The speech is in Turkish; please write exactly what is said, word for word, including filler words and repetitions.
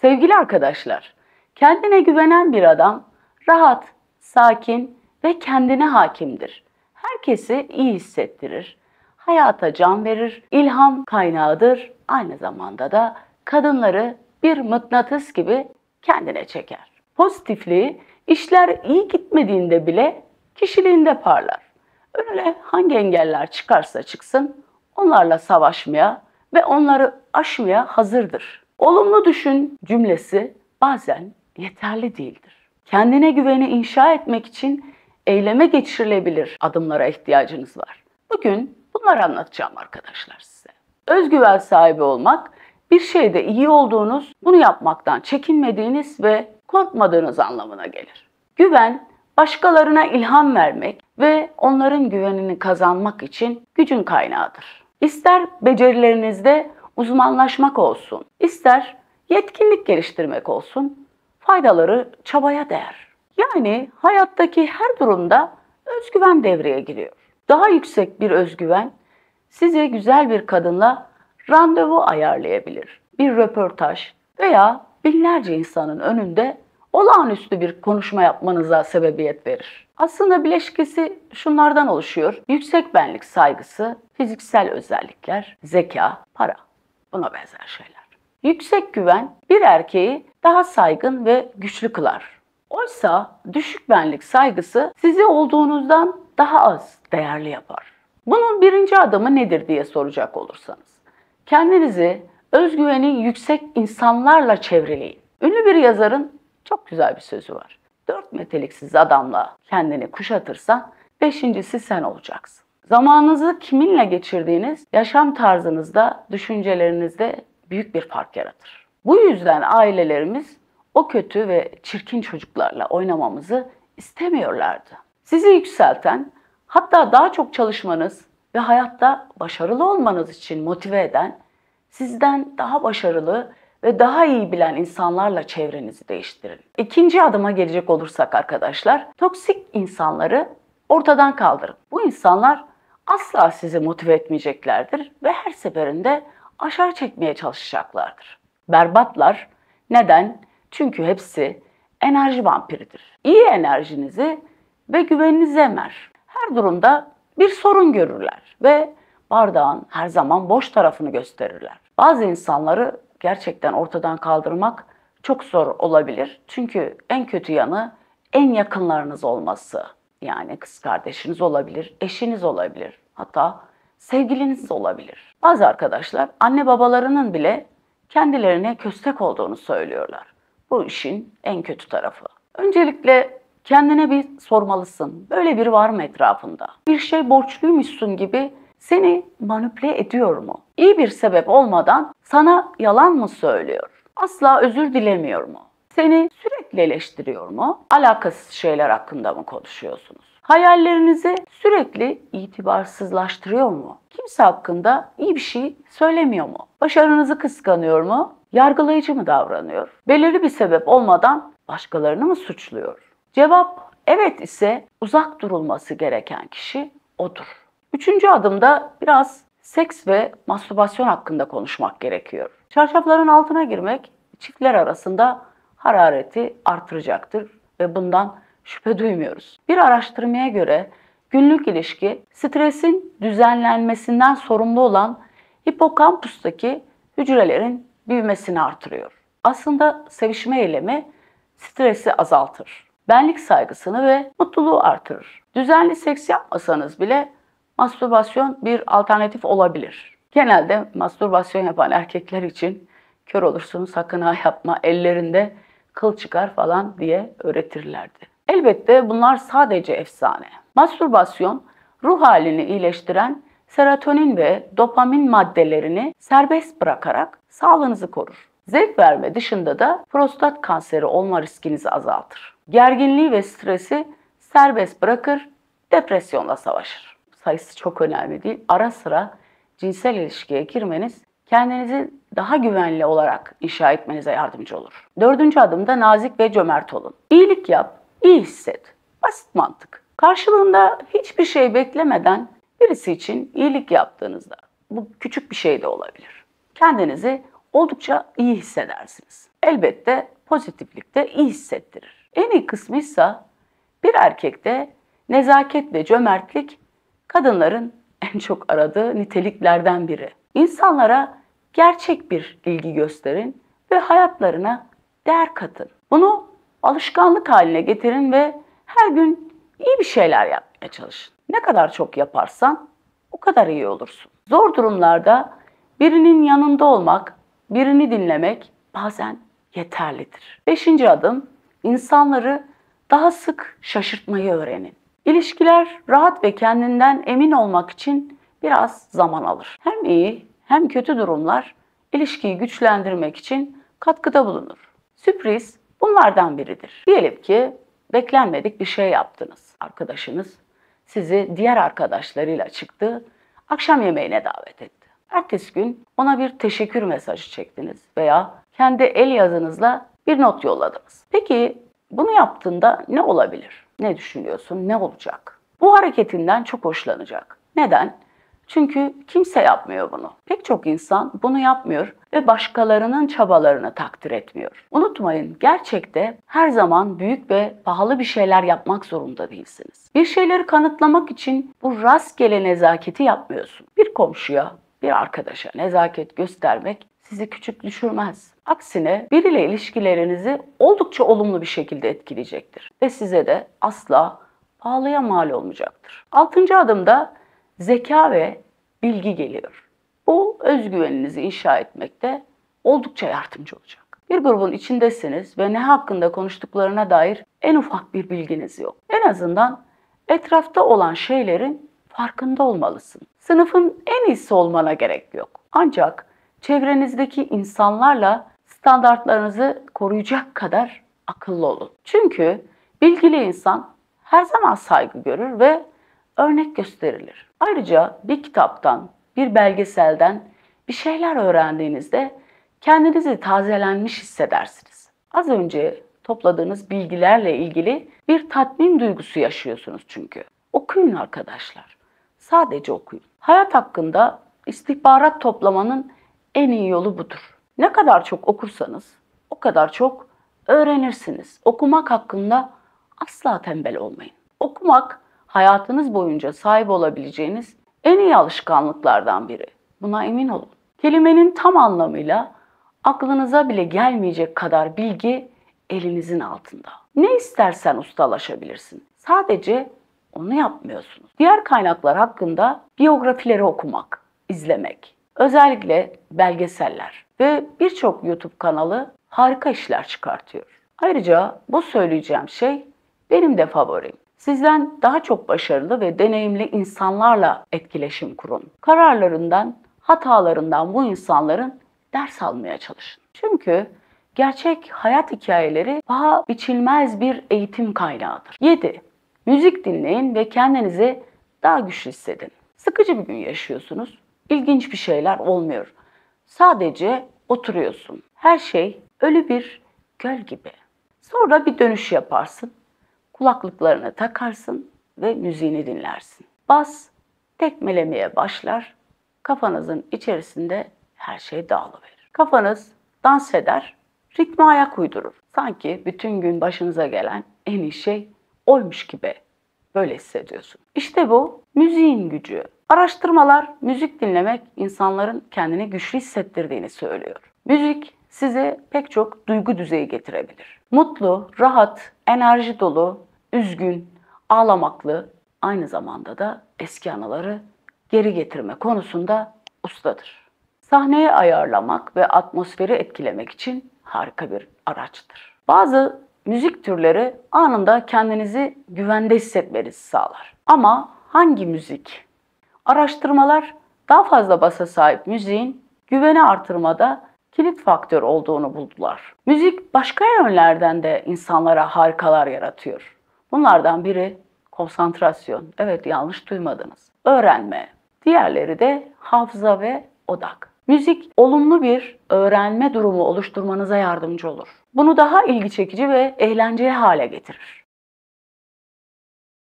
Sevgili arkadaşlar, kendine güvenen bir adam rahat, sakin ve kendine hakimdir. Herkesi iyi hissettirir, hayata can verir, ilham kaynağıdır. Aynı zamanda da kadınları bir mıknatıs gibi kendine çeker. Pozitifliği işler iyi gitmediğinde bile kişiliğinde parlar. Önüne hangi engeller çıkarsa çıksın onlarla savaşmaya ve onları aşmaya hazırdır. Olumlu düşün cümlesi bazen yeterli değildir. Kendine güveni inşa etmek için eyleme geçirilebilir adımlara ihtiyacınız var. Bugün bunları anlatacağım arkadaşlar size. Özgüven sahibi olmak, bir şeyde iyi olduğunuz, bunu yapmaktan çekinmediğiniz ve korkmadığınız anlamına gelir. Güven, başkalarına ilham vermek ve onların güvenini kazanmak için gücün kaynağıdır. İster becerilerinizde uzmanlaşmak olsun, ister yetkinlik geliştirmek olsun, faydaları çabaya değer. Yani hayattaki her durumda özgüven devreye giriyor. Daha yüksek bir özgüven size güzel bir kadınla randevu ayarlayabilir. Bir röportaj veya binlerce insanın önünde olağanüstü bir konuşma yapmanıza sebebiyet verir. Aslında bileşkesi şunlardan oluşuyor: yüksek benlik saygısı, fiziksel özellikler, zeka, para. Buna benzer şeyler. Yüksek güven bir erkeği daha saygın ve güçlü kılar. Oysa düşük benlik saygısı sizi olduğunuzdan daha az değerli yapar. Bunun birinci adımı nedir diye soracak olursanız, kendinizi özgüveni yüksek insanlarla çevreleyin. Ünlü bir yazarın çok güzel bir sözü var: dört meteliksiz adamla kendini kuşatırsan beşincisi sen olacaksın. Zamanınızı kiminle geçirdiğiniz, yaşam tarzınızda, düşüncelerinizde büyük bir fark yaratır. Bu yüzden ailelerimiz o kötü ve çirkin çocuklarla oynamamızı istemiyorlardı. Sizi yükselten, hatta daha çok çalışmanız ve hayatta başarılı olmanız için motive eden, sizden daha başarılı ve daha iyi bilen insanlarla çevrenizi değiştirin. İkinci adıma gelecek olursak arkadaşlar, toksik insanları ortadan kaldırın. Bu insanlar asla sizi motive etmeyeceklerdir ve her seferinde aşağı çekmeye çalışacaklardır. Berbatlar. Neden? Çünkü hepsi enerji vampiridir. İyi enerjinizi ve güveninizi emer. Her durumda bir sorun görürler ve bardağın her zaman boş tarafını gösterirler. Bazı insanları gerçekten ortadan kaldırmak çok zor olabilir. Çünkü en kötü yanı en yakınlarınız olması. Yani kız kardeşiniz olabilir, eşiniz olabilir, hatta sevgiliniz olabilir. Bazı arkadaşlar anne babalarının bile kendilerine köstek olduğunu söylüyorlar. Bu işin en kötü tarafı. Öncelikle kendine bir sormalısın. Böyle biri var mı etrafında? Bir şey borçluymuşsun gibi seni manipüle ediyor mu? İyi bir sebep olmadan sana yalan mı söylüyor? Asla özür dilemiyor mu? Seni sürekli eleştiriyor mu? Alakasız şeyler hakkında mı konuşuyorsunuz? Hayallerinizi sürekli itibarsızlaştırıyor mu? Kimse hakkında iyi bir şey söylemiyor mu? Başarınızı kıskanıyor mu? Yargılayıcı mı davranıyor? Belirli bir sebep olmadan başkalarını mı suçluyor? Cevap evet ise uzak durulması gereken kişi odur. Üçüncü adımda biraz seks ve mastürbasyon hakkında konuşmak gerekiyor. Çarşafların altına girmek çiftler arasında harareti artıracaktır ve bundan şüphe duymuyoruz. Bir araştırmaya göre günlük ilişki stresin düzenlenmesinden sorumlu olan hipokampustaki hücrelerin büyümesini artırıyor. Aslında sevişme eylemi stresi azaltır, benlik saygısını ve mutluluğu artırır. Düzenli seks yapmasanız bile mastürbasyon bir alternatif olabilir. Genelde mastürbasyon yapan erkekler için kör olursun sakın ha yapma, ellerinde kıl çıkar falan diye öğretirlerdi. Elbette bunlar sadece efsane. Mastürbasyon ruh halini iyileştiren serotonin ve dopamin maddelerini serbest bırakarak sağlığınızı korur. Zevk verme dışında da prostat kanseri olma riskinizi azaltır. Gerginliği ve stresi serbest bırakır, depresyonla savaşır. Sayısı çok önemli değil. Ara sıra cinsel ilişkiye girmeniz kendinizi daha güvenli olarak inşa etmenize yardımcı olur. Dördüncü adımda nazik ve cömert olun. İyilik yap, iyi hisset. Basit mantık. Karşılığında hiçbir şey beklemeden birisi için iyilik yaptığınızda, bu küçük bir şey de olabilir, kendinizi oldukça iyi hissedersiniz. Elbette pozitiflikte iyi hissettirir. En iyi kısmıysa bir erkekte nezaket ve cömertlik kadınların en çok aradığı niteliklerden biri. İnsanlara gerçek bir ilgi gösterin ve hayatlarına değer katın. Bunu alışkanlık haline getirin ve her gün iyi bir şeyler yapmaya çalışın. Ne kadar çok yaparsan o kadar iyi olursun. Zor durumlarda birinin yanında olmak, birini dinlemek bazen yeterlidir. Beşinci adım, insanları daha sık şaşırtmayı öğrenin. İlişkiler rahat ve kendinden emin olmak için biraz zaman alır. Hem iyi hem kötü durumlar ilişkiyi güçlendirmek için katkıda bulunur. Sürpriz bunlardan biridir. Diyelim ki beklenmedik bir şey yaptınız. Arkadaşınız sizi diğer arkadaşlarıyla çıktı, akşam yemeğine davet etti. Ertesi gün ona bir teşekkür mesajı çektiniz veya kendi el yazınızla bir not yolladınız. Peki bunu yaptığında ne olabilir? Ne düşünüyorsun? Ne olacak? Bu hareketinden çok hoşlanacak. Neden? Çünkü kimse yapmıyor bunu. Pek çok insan bunu yapmıyor ve başkalarının çabalarını takdir etmiyor. Unutmayın, gerçekte her zaman büyük ve pahalı bir şeyler yapmak zorunda değilsiniz. Bir şeyleri kanıtlamak için bu rastgele nezaketi yapmıyorsun. Bir komşuya, bir arkadaşa nezaket göstermek sizi küçük düşürmez. Aksine biriyle ilişkilerinizi oldukça olumlu bir şekilde etkileyecektir ve size de asla pahalıya mal olmayacaktır. Altıncı adımda zeka ve bilgi geliyor. Bu özgüveninizi inşa etmekte oldukça yardımcı olacak. Bir grubun içindesiniz ve ne hakkında konuştuklarına dair en ufak bir bilginiz yok. En azından etrafta olan şeylerin farkında olmalısın. Sınıfın en iyisi olmana gerek yok. Ancak çevrenizdeki insanlarla standartlarınızı koruyacak kadar akıllı olun. Çünkü bilgili insan her zaman saygı görür ve örnek gösterilir. Ayrıca bir kitaptan, bir belgeselden bir şeyler öğrendiğinizde kendinizi tazelenmiş hissedersiniz. Az önce topladığınız bilgilerle ilgili bir tatmin duygusu yaşıyorsunuz çünkü. Okuyun arkadaşlar. Sadece okuyun. Hayat hakkında istihbarat toplamanın en iyi yolu budur. Ne kadar çok okursanız o kadar çok öğrenirsiniz. Okumak hakkında asla tembel olmayın. Okumak hayatınız boyunca sahip olabileceğiniz en iyi alışkanlıklardan biri. Buna emin olun. Kelimenin tam anlamıyla aklınıza bile gelmeyecek kadar bilgi elinizin altında. Ne istersen ustalaşabilirsin. Sadece onu yapmıyorsunuz. Diğer kaynaklar hakkında biyografileri okumak, izlemek, özellikle belgeseller ve birçok YouTube kanalı harika işler çıkartıyor. Ayrıca bu söyleyeceğim şey benim de favorim. Sizden daha çok başarılı ve deneyimli insanlarla etkileşim kurun. Kararlarından, hatalarından bu insanların ders almaya çalışın. Çünkü gerçek hayat hikayeleri paha biçilmez bir eğitim kaynağıdır. yedi. Müzik dinleyin ve kendinizi daha güçlü hissedin. Sıkıcı bir gün yaşıyorsunuz. İlginç bir şeyler olmuyor. Sadece oturuyorsun. Her şey ölü bir göl gibi. Sonra bir dönüş yaparsın. Kulaklıklarını takarsın ve müziğini dinlersin. Bas tekmelemeye başlar. Kafanızın içerisinde her şey dağılıverir. Kafanız dans eder, ritme ayak uydurur. Sanki bütün gün başınıza gelen en iyi şey oymuş gibi böyle hissediyorsun. İşte bu müziğin gücü. Araştırmalar müzik dinlemek insanların kendini güçlü hissettirdiğini söylüyor. Müzik size pek çok duygu düzeyi getirebilir. Mutlu, rahat, enerji dolu, üzgün, ağlamaklı, aynı zamanda da eski anıları geri getirme konusunda ustadır. Sahneye ayarlamak ve atmosferi etkilemek için harika bir araçtır. Bazı müzik türleri anında kendinizi güvende hissetmenizi sağlar. Ama hangi müzik? Araştırmalar daha fazla basa sahip müziğin güveni artırmada kilit faktör olduğunu buldular. Müzik başka yönlerden de insanlara harikalar yaratıyor. Bunlardan biri konsantrasyon. Evet, yanlış duymadınız. Öğrenme. Diğerleri de hafıza ve odak. Müzik olumlu bir öğrenme durumu oluşturmanıza yardımcı olur. Bunu daha ilgi çekici ve eğlenceli hale getirir.